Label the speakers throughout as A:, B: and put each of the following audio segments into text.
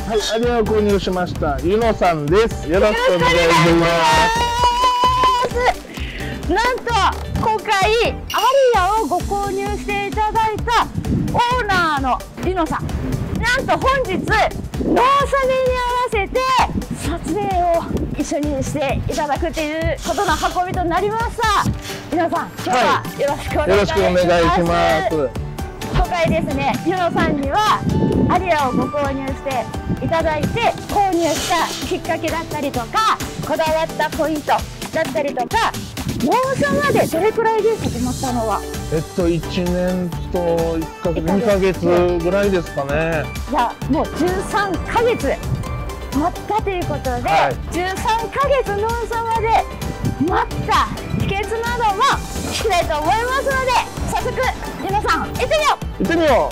A: はい、アリアを購入しましたゆのさんです。よろしくお願いします。
B: なんと今回アリアをご購入していただいたオーナーのゆのさん、なんと本日ノーサビに合わせて撮影を一緒にしていただくということの運びとなりました。ゆのさん、今日はよろしくお願いします。今回ですね、ゆのさんにはアリアをご購入していただいて、購入したきっかけだったりとか、こだわったポイントだったりとか、納車までどれくらいで始まったのは
A: 1年と1ヶ月、2ヶ月ぐらいですかね。
B: いや、もう13ヶ月待ったということで、はい、13ヶ月納車まで待った秘訣なども聞きたいと思いますので、早速ゆのさん行ってみよう。
A: 行ってみよ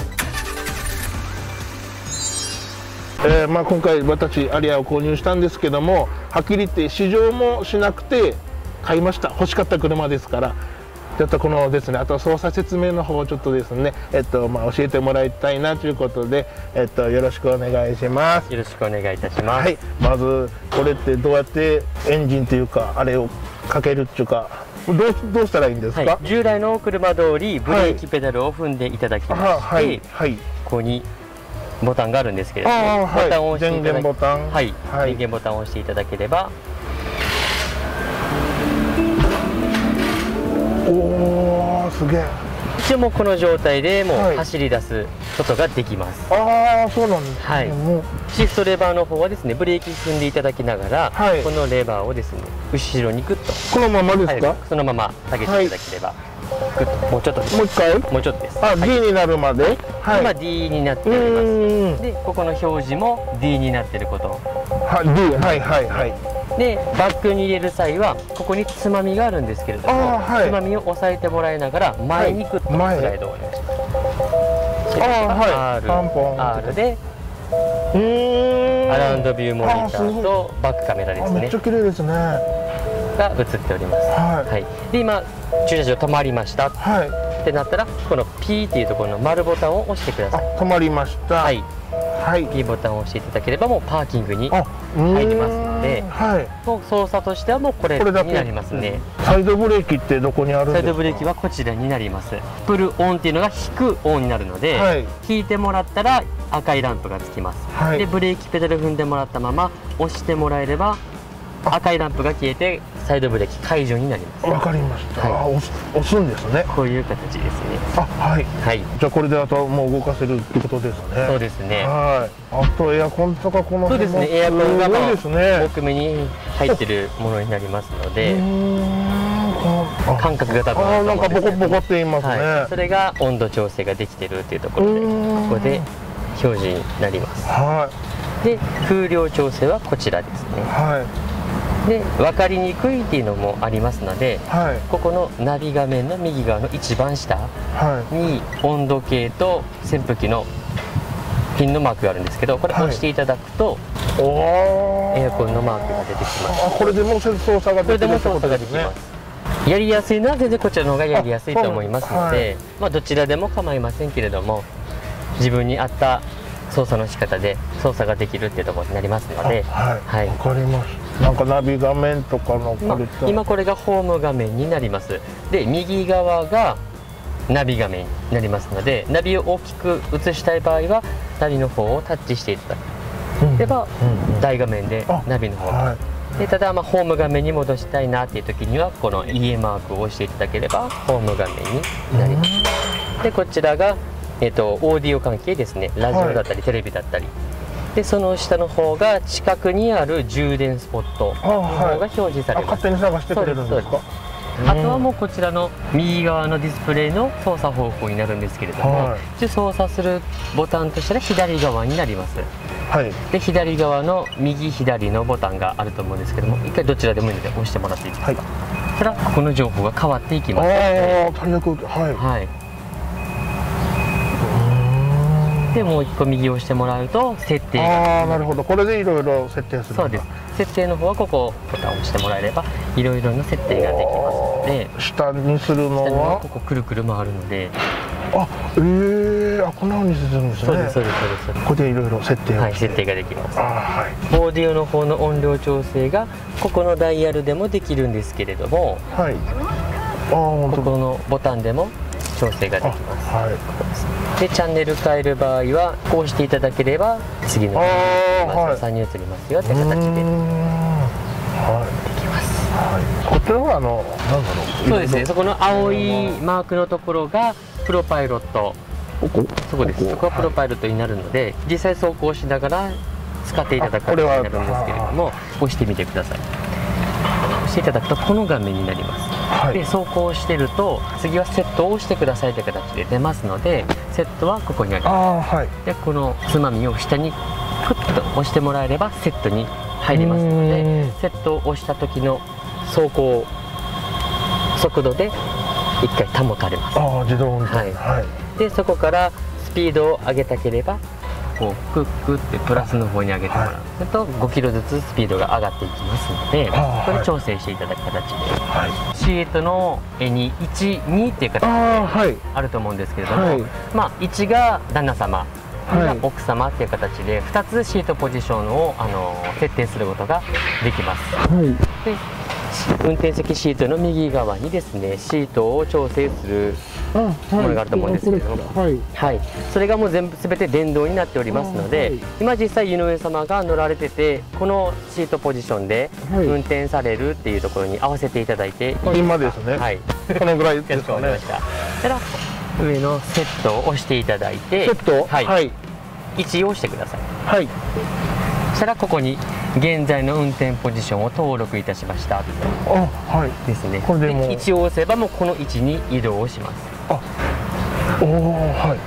A: う。今回私アリアを購入したんですけども、はっきり言って試乗もしなくて買いました。欲しかった車ですから。ちょっとこのですね、あと操作説明の方をちょっとですね、教えてもらいたいなということで、よろしくお願いします。
C: よろしくお願いいたします。
A: はい、まずこれってどうやってエンジンというかあれをかけるっていうか、どうしたらいいんですか？
C: はい、従来の車通りブレーキペダルを踏んでいただきまして、ここにボタンがあるんですけれども、ボタンを押していただき、電源ボタンを押していただければ、
A: おー、すげえ。
C: 一応もうこの状態でもう走り出すことができます。
A: ああ、そうなんですね。
C: はい。シフトレバーの方はですね、ブレーキ踏んでいただきながら、このレバーをですね、後ろにグッと、
A: このままですか？
C: そのまま下げていただければ、グッと、もうちょっとです。
A: もう一回？
C: もうちょっとです。
A: あ、D になるまで？
C: 今 D になっております。で、ここの表示も D になっていること。
A: D、はいはいはい。
C: で、バックに入れる際はここにつまみがあるんですけれども、つまみを押さえてもらいながら前にグッとスライドをお願いします。R でアラウンドビューモニターとバックカメラですね。
A: めっちゃ綺麗ですね。
C: が映っております。はい。で、今駐車場止まりました。ってなったらこの P っていうところの丸ボタンを押してください。
A: 止まりました。
C: はい。P ボタンを押していただければもうパーキングに入りますので、もう操作としてはもうこれになりますね。
A: サイドブレーキってどこにあるんですか？
C: サイドブレーキはこちらになります。プルオンっていうのが引くオンになるので、引いてもらったら赤いランプがつきます。で、ブレーキペダル踏んでもらったまま押してもらえれば赤いランプが消えてサイドブレーキ解除になります。
A: わかりました。押すんですね。
C: こういう形ですね。
A: はい。じゃあこれであともう動かせるってことですね。
C: そうですね。
A: あとエアコンとかこの
C: そうですね。エアコンが奥目に入ってるものになりますので、感覚が多分
A: なんかボコボコって言いますね。
C: それが温度調整ができてるっていうところで、ここで表示になります。で、風量調整はこちらですね。で、分かりにくいっていうのもありますので、ここのナビ画面の右側の一番下に温度計と扇風機のピンのマークがあるんですけど、これ押していただくとエアコンのマークが出てきます。
A: これでも操作ができるってことですね。
C: やりやすいのは全然こちらの方がやりやすいと思いますので、どちらでも構いませんけれども、自分に合った操作の仕方で操作ができるっていうところになりますので、
A: わかります。なんかナビ画面とかの
C: 今これがホーム画面になります。で、右側がナビ画面になりますので、ナビを大きく映したい場合はナビの方をタッチしていただければ大画面でナビの方が、で、ただホーム画面に戻したいなっていう時にはこの家マークを押していただければホーム画面になります。で、こちらがオーディオ関係ですね。ラジオだったりテレビだったり。で、その下の方が近くにある充電スポットの方が表示されます。
A: 勝手に探してくれるんですか？
C: あとはもうこちらの右側のディスプレイの操作方法になるんですけれども、操作するボタンとしたら左側になります。で、左側の右左のボタンがあると思うんですけども、一回どちらでもいいので押してもらっていいですか？そしたらこの情報が変わっていきます。で、もう一個右を押してもらうと設定が。
A: なるほど。これでいろいろ設定する。
C: そうです。設定の方はここボタンを押してもらえればいろいろな設定ができますので、
A: 下にするのは
C: ここくるくる回るので、
A: あ、こんな風にするんですね。
C: そうですそうですそうです。
A: ここでいろいろ設定をして、
C: はい、設定ができます。
A: はい、
C: オーディオの方の音量調整がここのダイヤルでもできるんですけれども、
A: はい、本当
C: ここのボタンでも調整ができます。
A: はい、
C: でチャンネル変える場合はこうしていただければ次の3に移りますよって形でできます。
A: はい、こちらはなんだろう。
C: そうですね。そこの青いマークのところがプロパイロット。そこです。そこはプロパイロットになるので、実際走行しながら使っていただく形になるんですけれども、押してみてください。押していただくとこの画面になります。はい、で走行してると次はセットを押してくださいという形で出ますので、セットはここにあります。はい、でこのつまみを下にクッと押してもらえればセットに入りますので、セットを押した時の走行速度で1回保たれます。
A: 自動運転。
C: はい、はい、でそこからスピードを上げたければこうクックってプラスの方に上げてもらう、すると5キロずつスピードが上がっていきますので、これ調整していただく形で、シートの絵に1、2っていう形であると思うんですけれども、まあ1が旦那様、2が奥様っていう形で2つシートポジションを設定することができます。で運転席シートの右側にですね、シートを調整するものがあると思うんですけれども、はい、それがもう全て電動になっておりますので、今実際井上様が乗られててこのシートポジションで運転されるっていうところに合わせていただいて、
A: 今ですね、はい、このぐらいですかね。
C: たら上のセットを押していただいて、
A: セット、
C: はい、1を押してください。はい、そしたらここに現在の運転ポジションを登録いたしました。はいですね。これでも1を押せばもうこの位置に移動をします。はい。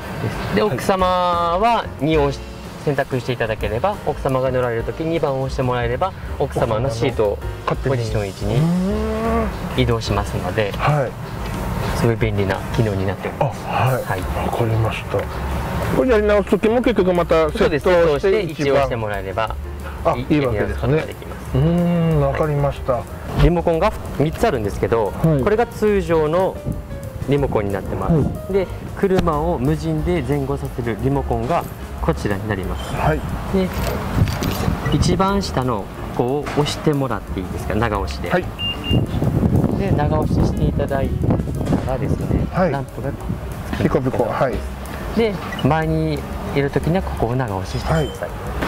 C: で奥様は2を選択していただければ、奥様が乗られる時2番を押してもらえれば奥様のシートポジション位置に移動しますので、そういう便利な機能になっております。
A: はい、わかりました。これやり直す時も結局またセットをして
C: 1を押してもらえれば
A: いいわけですね。わかりました。
C: リモコンが3つあるんですけど、これが通常のリモコンになってます。で車を無人で前後させるリモコンがこちらになります。で一番下のここを押してもらっていいですか、長押しで。で長押ししていただいたらですね、ランプが
A: ピコピコ。
C: で前にいるときにはここを長押ししてください。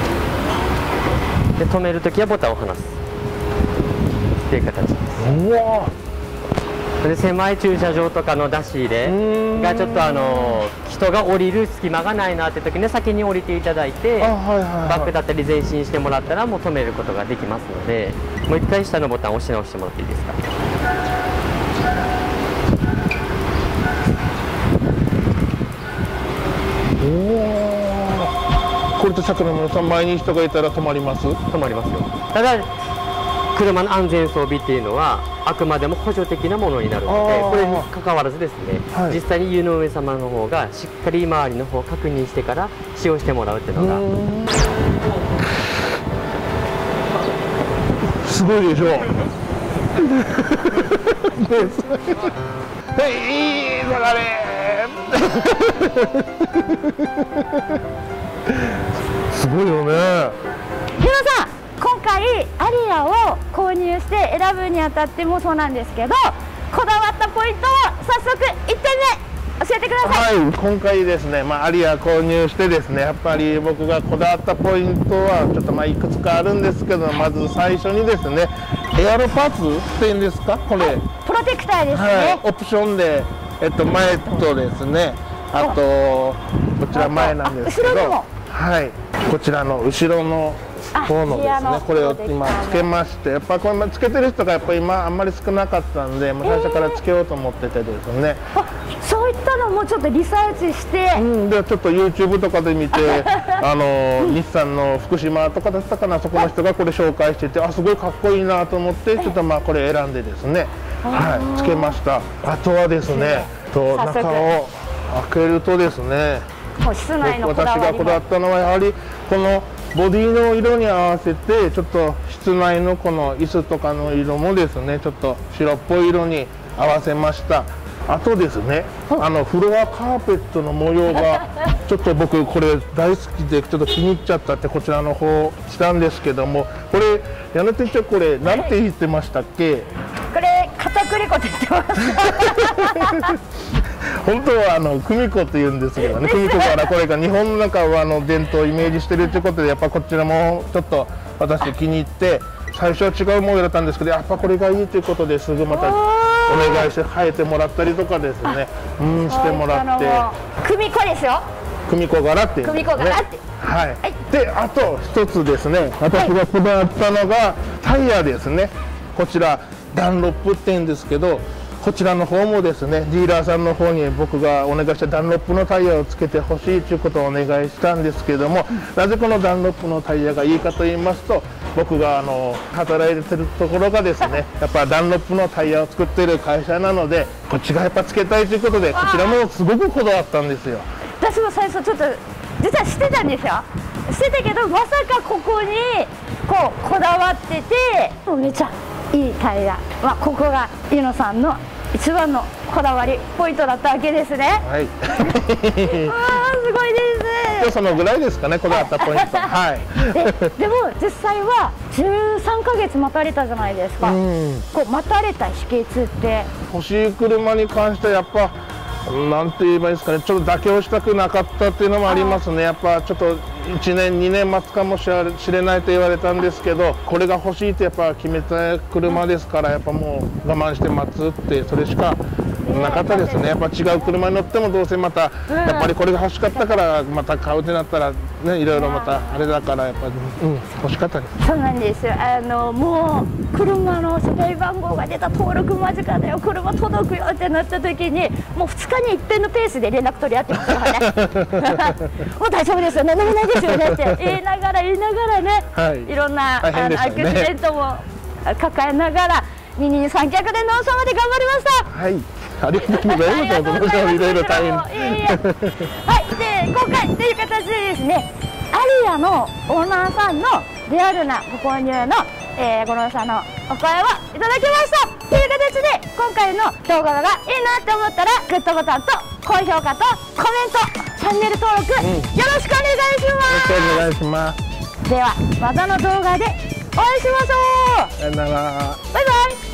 C: で止めるときはボタンを離すっていう形です。で狭い駐車場とかの出し入れがちょっと人が降りる隙間がないなって時に先に降りていただいて、バックだったり前進してもらったらもう止めることができますので、もう一回下のボタンを押し直してもらっていいですか。
A: これと桜村さん、前に人がいたら止まります？
C: 止まりますよ。ただ車の安全装備っていうのはあくまでも補助的なものになるので、これにかかわらずですね、実際に湯上様の方がしっかり周りの方を確認してから使用してもらうっていうのが
A: すごいでしょう。いい流れ。すごいよね。
B: 日野さん、今回アリアを購入して選ぶにあたってもそうなんですけど、こだわったポイントを早速1点目教えてください。
A: 今回ですね、アリア購入してですね、やっぱり僕がこだわったポイントはちょっといくつかあるんですけど、まず最初にですね、エアロパーツっていうんですか、これ
B: プロテクターですね。
A: オプションで前とですね、あとこちら前なんですけど、こちらの後ろの方のですね、これを今つけまして、やっぱこれつけてる人がやっぱり今あんまり少なかったんで、もう最初からつけようと思っててですね。
B: そういったのもちょっとリサーチして、
A: でちょっと YouTube とかで見て日産の福島とかだったかな、そこの人がこれ紹介してて、すごいかっこいいなと思って、ちょっとこれ選んでですね、つけました。あとはですね、中を開けるとですね、
B: 室内の
A: 私がこだわったのはやはりこのボディの色に合わせて、ちょっと室内のこの椅子とかの色もですね、ちょっと白っぽい色に合わせました。 あとですね、フロアカーペットの模様がちょっと僕これ大好きでちょっと気に入っちゃったってこちらの方したんですけども、これ矢野店長これなんて言ってましたっけ？
B: これ片栗粉って言ってます。
A: 本当は久美子って言うんですけどね、久美子からこれが日本の中は伝統をイメージしてるということで、やっぱこちらもちょっと私気に入って、最初は違う模様だったんですけど、やっぱこれがいいということですぐまたお願いして変えてもらったりとかですね、してもらって、
B: 久美子ですよ。
A: 久美子柄っていうんですね。
B: 久美子柄って。
A: はい。で、あと一つですね、私がこだわったのがタイヤですね。こちらダンロップって言うんですけど、こちらの方もですね、ディーラーさんの方に僕がお願いしたダンロップのタイヤをつけてほしいということをお願いしたんですけども、なぜこのダンロップのタイヤがいいかと言いますと、僕が働いてるところがですね、やっぱダンロップのタイヤを作っている会社なので、こっちがやっぱつけたいということで、こちらもすごくこだわったんですよ。
B: 私も最初ちょっと実はしてたんですよ。してたけど、まさかここにこだわってて、もうめちゃいいタイヤ、ここが猪野さんの一番のこだわりポイントだったわけですね。
A: はい。
B: すごいです。
A: そのぐらいですかね、こだわったポイント。はい。
B: でも実際は13ヶ月待たれたじゃないですか。待たれた秘訣って。
A: 欲しい車に関してはやっぱなんて言えばいいですかね、ちょっと妥協したくなかったっていうのもありますね。やっぱちょっと1年2年待つかもしれないと言われたんですけど、これが欲しいってやっぱ決めた車ですから、やっぱもう我慢して待つってそれしかなかったですね。やっぱ違う車に乗ってもどうせまたやっぱりこれが欲しかったからまた買うってなったらね、いろいろまたあれだからやっぱり、欲しかったです。
B: そうなんですよ。もう車の世代番号が出た、登録間近だよ、車届くよってなった時に、もう2日に一遍のペースで連絡取り合ってますからね。もう大丈夫ですよね、何もないですよねって言いながらね、
A: はい、
B: いろんなアクシデントも抱えながら二人三脚で農村まで頑張りました。
A: はい、ありがとうございます。いろいろ大変。
B: はい、で今回という形でですね、アリアのオーナーさんのリアルなご購入の、ご納車のお声をいただきましたという形で、今回の動画がいいなって思ったらグッドボタンと高評価とコメント、チャンネル登録、よろしくお願いします。
A: よろしくお願いします。
B: ではまたの動画でお会いしましょう。
A: さよなら。
B: バイバイ。